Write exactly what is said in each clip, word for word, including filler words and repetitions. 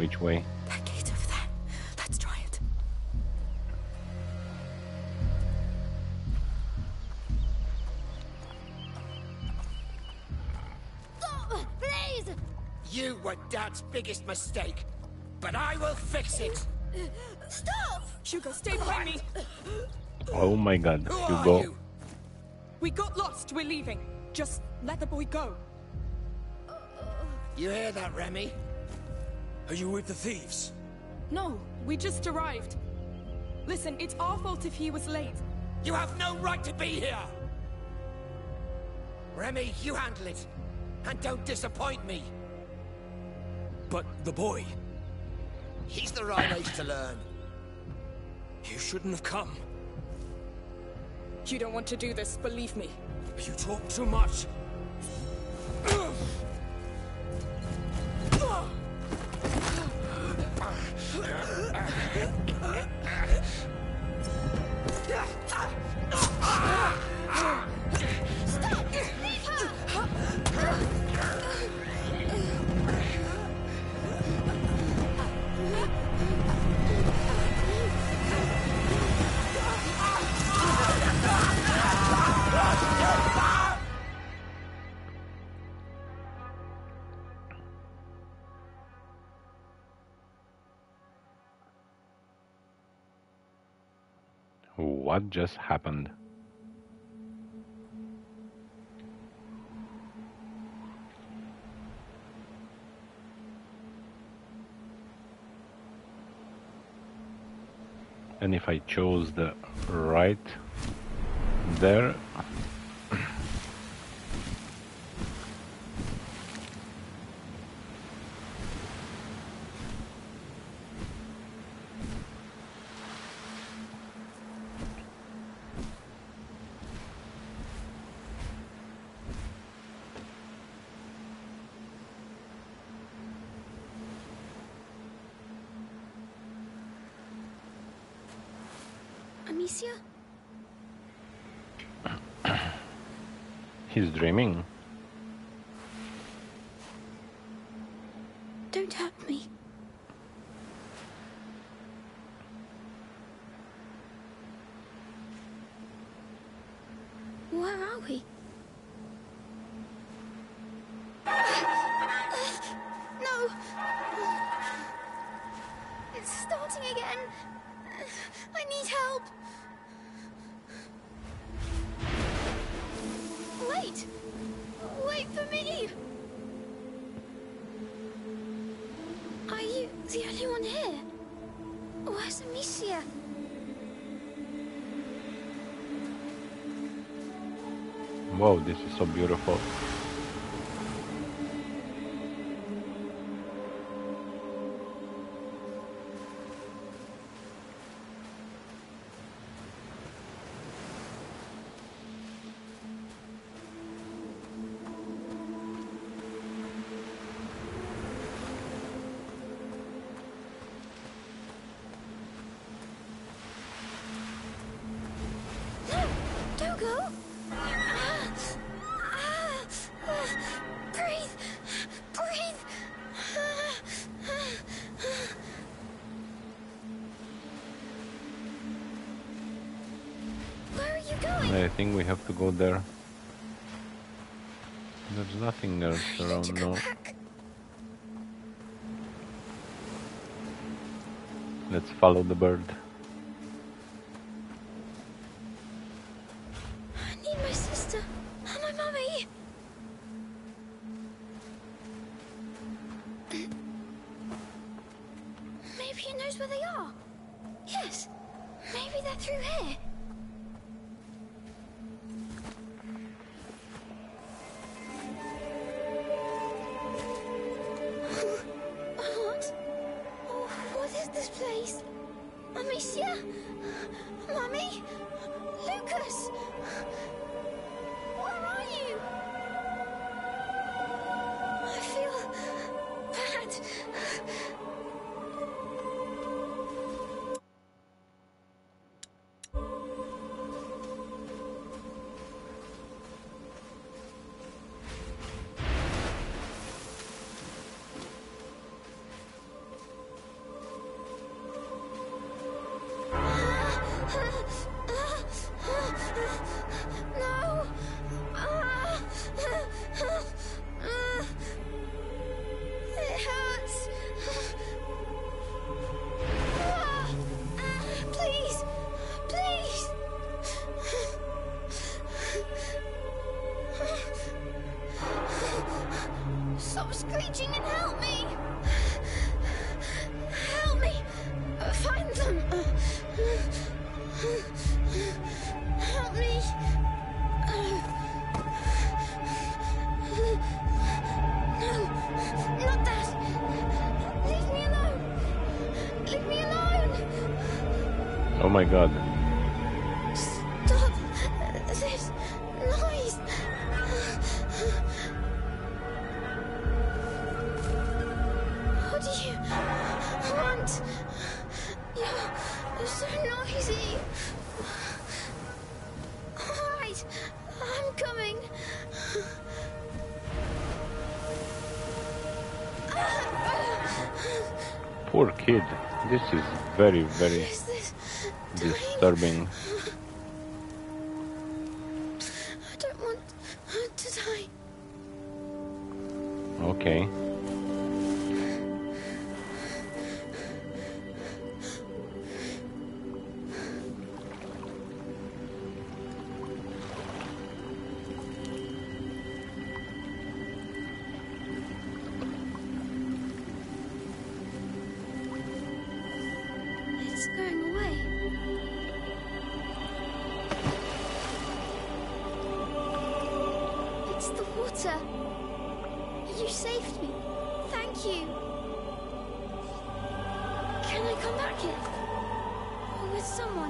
which way. That gate over there. Let's try it. Oh, please! You were Dad's biggest mistake, but I will fix it. Stop! Hugo, stay behind me. Oh my god, Who Hugo. are you? We got lost. We're leaving. Just let the boy go. You hear that, Remy? Are you with the thieves? No, we just arrived. Listen, it's our fault if he was late. You have no right to be here! Remy, you handle it. And don't disappoint me. But the boy... He's the right age to learn. You shouldn't have come. You don't want to do this, believe me. You talk too much. What just happened? And if I chose the right there, Amicia? he's dreaming. Don't hurt me. Where are we? No! It's starting again. I need help. Wait! Wait for me! Are you the only one here? Where's Amicia? Wow, this is so beautiful. Don't go! Breathe! Breathe! Where are you going? I think we have to go there. There's nothing else You need around to go now. back. Let's follow the bird. I need my sister and my mummy. Maybe he knows where they are. Yes, maybe they're through here. What? Oh, what is this place? Amicia? Mummy? Lucas? Where are you? I feel bad. Oh my god. Stop this noise. What do you want? You're, you're so noisy. All right, I'm coming. Poor kid. This is very, very Is this disturbing. I don't want to die. Okay. It's going away. It's the water. You saved me. Thank you. Can I come back here? Or with someone?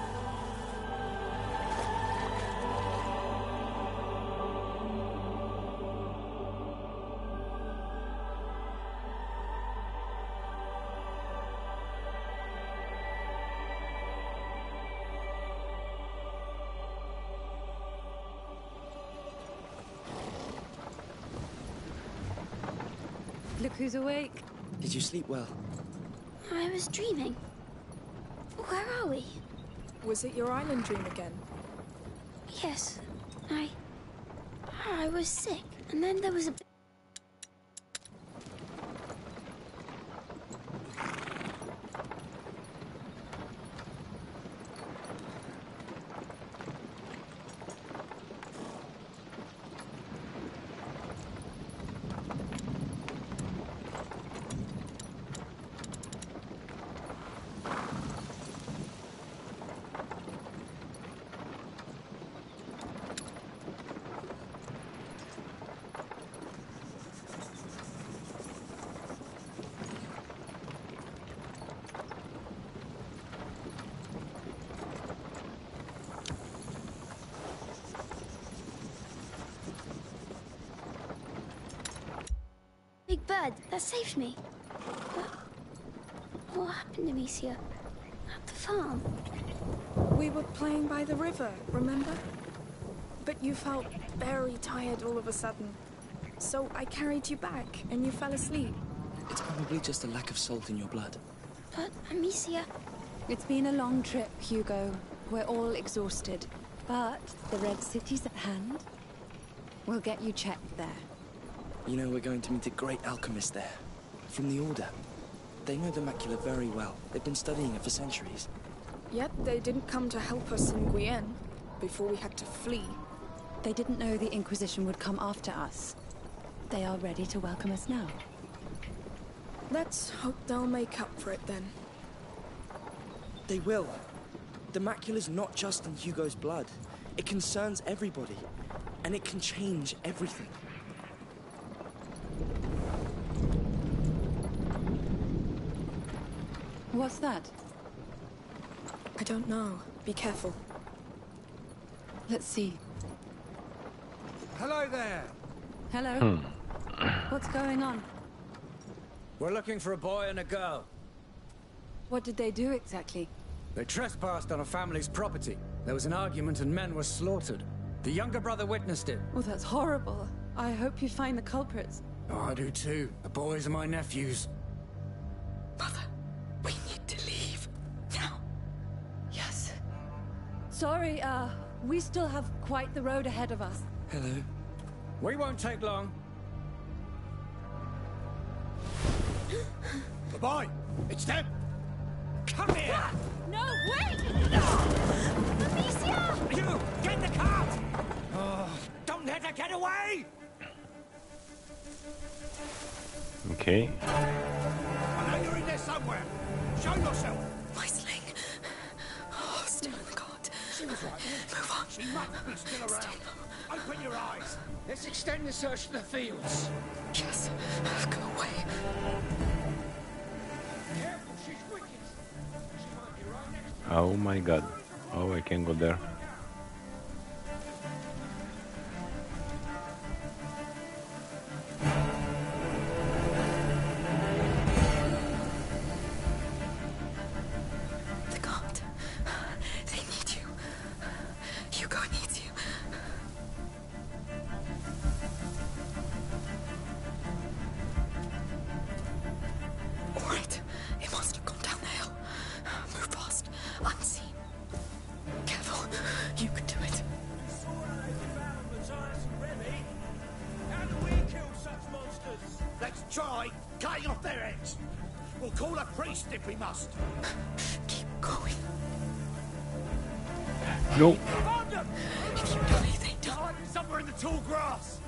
Look who's awake. Did you sleep well? I was dreaming. Where are we? Was it your island dream again? Yes. I... I was sick. And then there was a... big bird that saved me. What, what happened, Amicia? At the farm? We were playing by the river, remember? But you felt very tired all of a sudden. So I carried you back, and you fell asleep. It's probably just a lack of salt in your blood. But, Amicia... It's been a long trip, Hugo. We're all exhausted. But the Red City's at hand. We'll get you checked there. You know, we're going to meet a great alchemist there. From the Order. They know the macula very well. They've been studying it for centuries. Yet they didn't come to help us in Requiem before we had to flee. They didn't know the Inquisition would come after us. They are ready to welcome us now. Let's hope they'll make up for it then. They will. The macula's not just in Hugo's blood. It concerns everybody. And it can change everything. What's that? I don't know. Be careful. Let's see. Hello there. Hello? Hmm. What's going on? We're looking for a boy and a girl. What did they do exactly? They trespassed on a family's property. There was an argument and men were slaughtered. The younger brother witnessed it. Oh, that's horrible. I hope you find the culprits. Oh, I do too. The boys are my nephews. Mother, we need to leave. Now. Yes. Sorry, uh, we still have quite the road ahead of us. Hello. We won't take long. The boy! It's them! Come here! No, wait! Amicia! You! Get in the cart! Oh, don't let her get away! Okay. I know you're in there somewhere. Show yourself! My sling. Oh, still in the cart. She was right there. Move on. She must be still around. Open your eyes. Let's extend the search to the fields. Yes. Go away. Careful, she's wicked. She might be right next to Oh my god. Oh, I can go there. The god. They need you. Hugo needs you. All right. It must have gone down the hill. Move fast. Unseen. Careful. You can do it. How do we kill such monsters? Let's try cutting off their heads. We'll call a priest if we must. Keep going. No. Find them! If you die, they die. Hiding somewhere in the tall grass.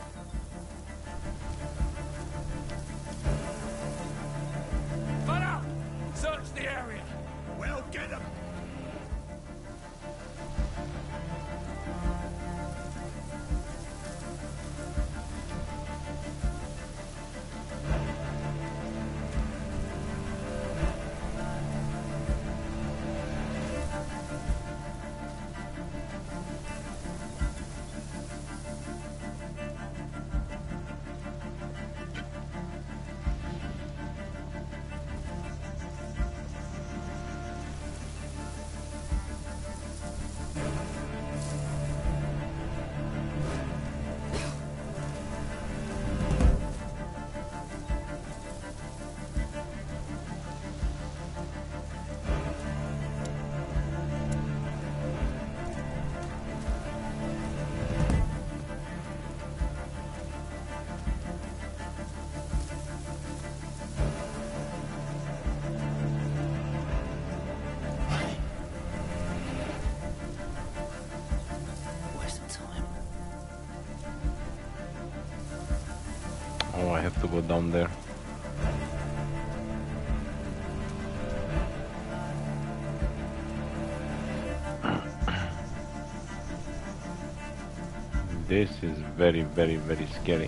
Find out! Search the area. We'll get them. Oh, I have to go down there. This is very, very, very scary.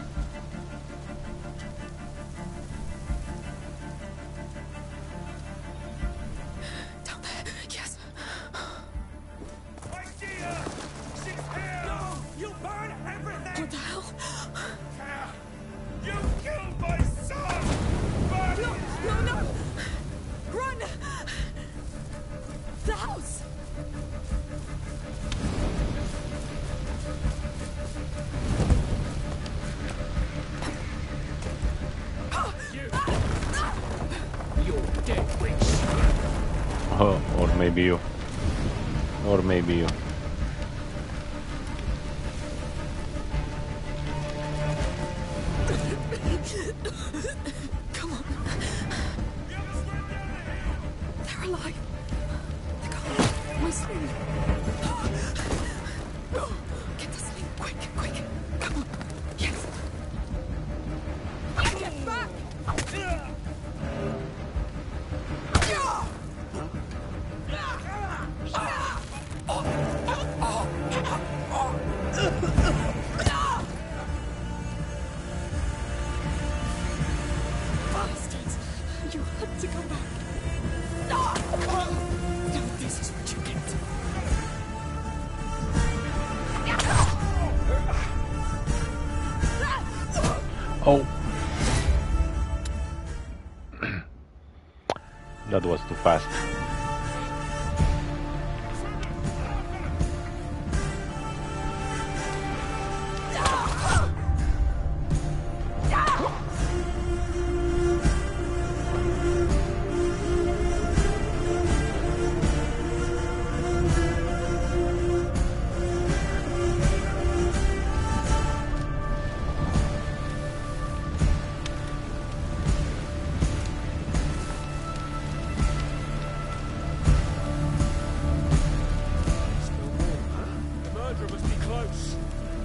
Down there. Yes. I see her! She's here! No! You burn everything! What the hell? You killed my son! Burn No, no, no! Run! The house! You're dead, witch! Oh, or maybe you. Or maybe you. Come on. They're alive. They got my sling. Get the sling quick, quick. Come on. Yes. Get back! Bastards! You had to come back. No, this is what you get. Oh. That was too fast. The murderer must be close.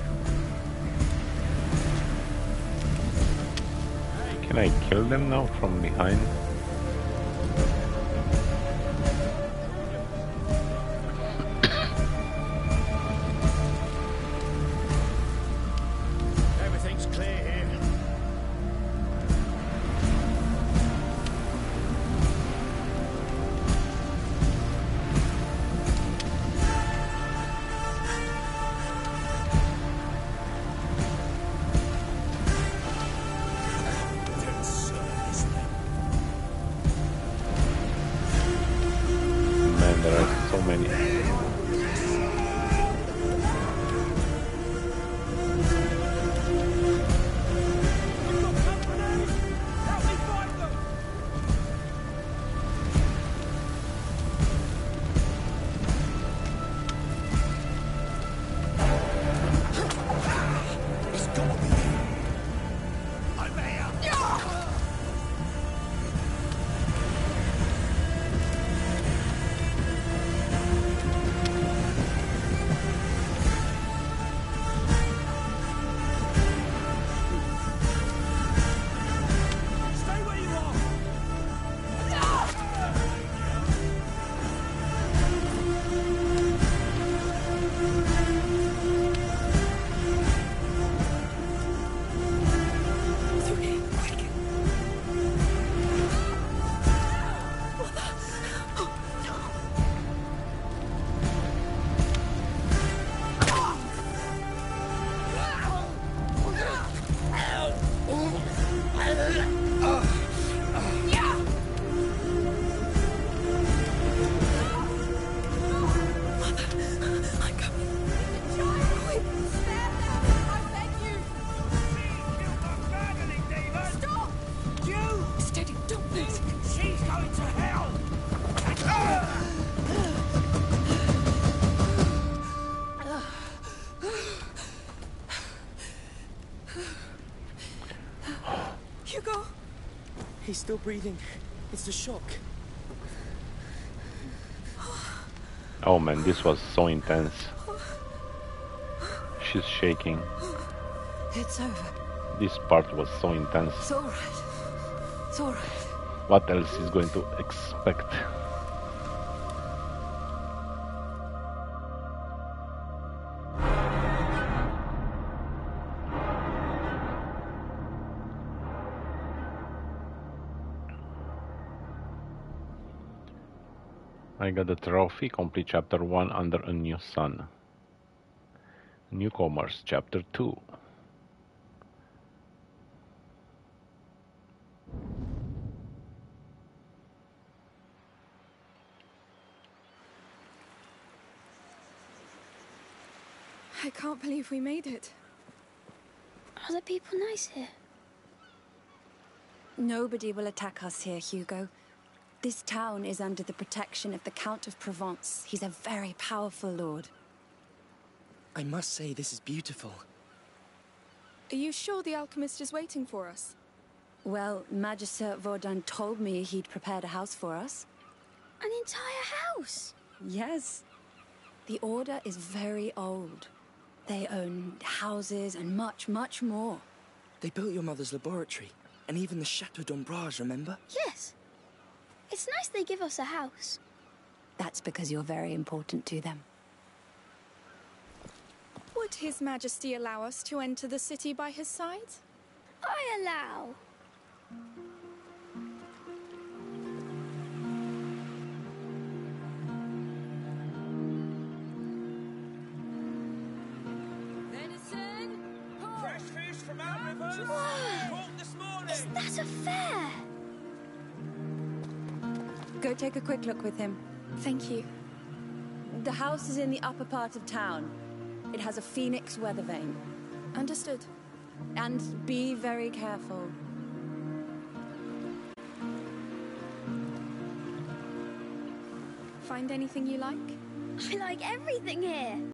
Can I kill them now from behind? Everything's clear here. He's still breathing. It's the shock. Oh man, this was so intense. She's shaking. It's over. This part was so intense. It's all right. It's all right. What else is going to expect? I got the trophy, complete chapter one under a new sun. Newcomers, chapter two. I can't believe we made it. Are the people nice here? Nobody will attack us here, Hugo. This town is under the protection of the Count of Provence. He's a very powerful lord. I must say, this is beautiful. Are you sure the alchemist is waiting for us? Well, Magister Vaudin told me he'd prepared a house for us. An entire house? Yes. The Order is very old. They own houses and much, much more. They built your mother's laboratory, and even the Chateau d'Ombrage, remember? Yes. It's nice they give us a house. That's because you're very important to them. Would His Majesty allow us to enter the city by his side? I allow. Venison! Fresh fish from our rivers! Whoa! Caught this morning! Is that a fair? Go take a quick look with him. Thank you. The house is in the upper part of town. It has a phoenix weather vane. Understood. And be very careful. Find anything you like? I like everything here.